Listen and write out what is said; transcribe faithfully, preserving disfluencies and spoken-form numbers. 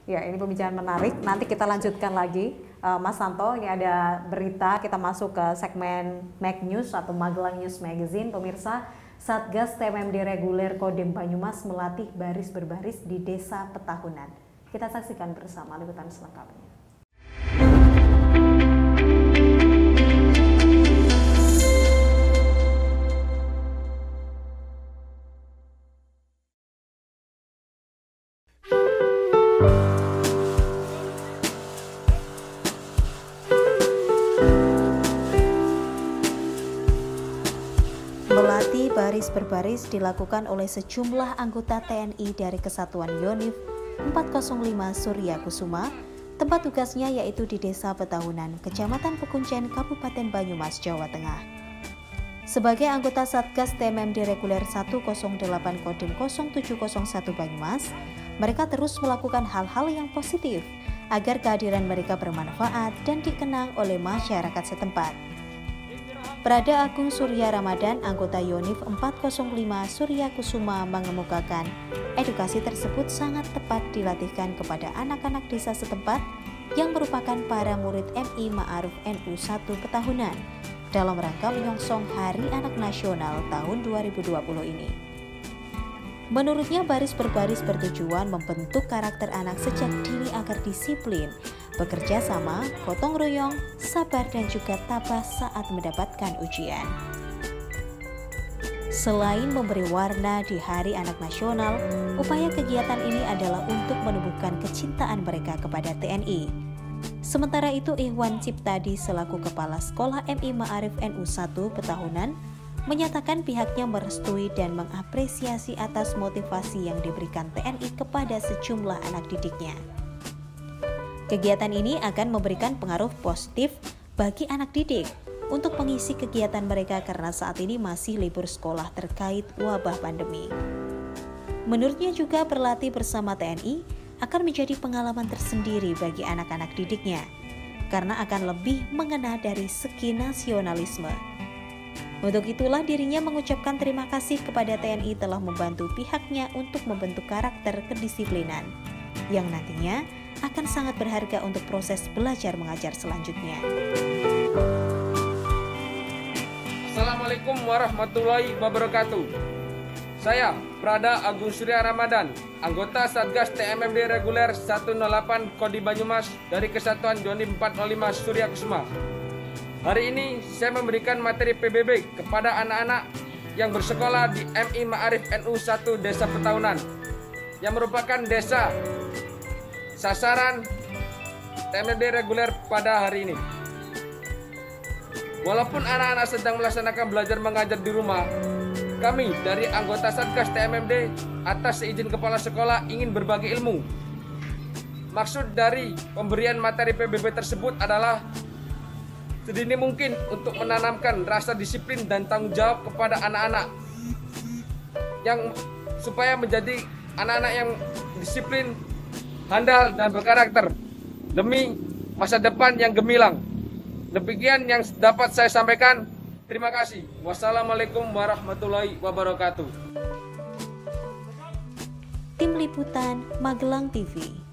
Ya, ini pembicaraan menarik. Nanti kita lanjutkan lagi, uh, Mas Santo. Ini ada berita. Kita masuk ke segmen Mag News atau Magelang News Magazine. Pemirsa, Satgas T M M D Reguler Kodim Banyumas melatih baris berbaris di Desa Petahunan. Kita saksikan bersama liputan selengkapnya. Melatih baris berbaris dilakukan oleh sejumlah anggota T N I dari Kesatuan Yonif empat nol lima Surya Kusuma. Tempat tugasnya yaitu di Desa Petahunan, Kecamatan Pekuncen, Kabupaten Banyumas, Jawa Tengah. Sebagai anggota Satgas T M M D Reguler seratus delapan Kodim nol tujuh nol satu Banyumas, mereka terus melakukan hal-hal yang positif agar kehadiran mereka bermanfaat dan dikenang oleh masyarakat setempat. Prada Agung Surya Ramadan, anggota Yonif empat nol lima Surya Kusuma, mengemukakan edukasi tersebut sangat tepat dilatihkan kepada anak-anak desa setempat yang merupakan para murid M I Ma'aruf N U satu Petahunan dalam rangka menyongsong Hari Anak Nasional tahun dua ribu dua puluh ini. Menurutnya, baris berbaris bertujuan membentuk karakter anak sejak dini agar disiplin, bekerja sama, gotong royong, sabar, dan juga tabah saat mendapatkan ujian. Selain memberi warna di Hari Anak Nasional, upaya kegiatan ini adalah untuk menumbuhkan kecintaan mereka kepada T N I. Sementara itu, Ikhwan Ciptadi selaku Kepala Sekolah M I Ma'arif N U satu Petahunan menyatakan pihaknya merestui dan mengapresiasi atas motivasi yang diberikan T N I kepada sejumlah anak didiknya. Kegiatan ini akan memberikan pengaruh positif bagi anak didik untuk mengisi kegiatan mereka karena saat ini masih libur sekolah terkait wabah pandemi. Menurutnya juga berlatih bersama T N I akan menjadi pengalaman tersendiri bagi anak-anak didiknya karena akan lebih mengena dari segi nasionalisme. Untuk itulah dirinya mengucapkan terima kasih kepada T N I telah membantu pihaknya untuk membentuk karakter kedisiplinan yang nantinya akan sangat berharga untuk proses belajar mengajar selanjutnya. Assalamualaikum warahmatullahi wabarakatuh. Saya Prada Agung Surya Ramadan, anggota Satgas T M M D Reguler seratus delapan Kodim Banyumas dari Kesatuan Yonif empat nol lima Surya Kusuma. Hari ini saya memberikan materi P B B kepada anak-anak yang bersekolah di M I Ma'arif N U satu Desa Petahunan yang merupakan desa sasaran T M M D reguler pada hari ini. Walaupun anak-anak sedang melaksanakan belajar mengajar di rumah, kami dari anggota Satgas T M M D atas seizin kepala sekolah ingin berbagi ilmu. Maksud dari pemberian materi P B B tersebut adalah sedini mungkin untuk menanamkan rasa disiplin dan tanggung jawab kepada anak-anak yang supaya menjadi anak-anak yang disiplin, handal, dan berkarakter demi masa depan yang gemilang. Demikian yang dapat saya sampaikan. Terima kasih. Wassalamualaikum warahmatullahi wabarakatuh. Tim Liputan Magelang T V.